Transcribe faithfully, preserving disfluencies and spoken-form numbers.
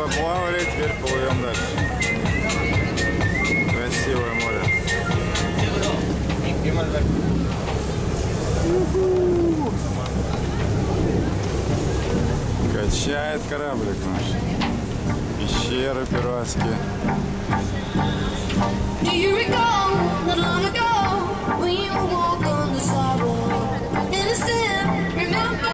поплавали, теперь плывем дальше. Красивое море. Качает кораблик наш. Пещеры пиратские.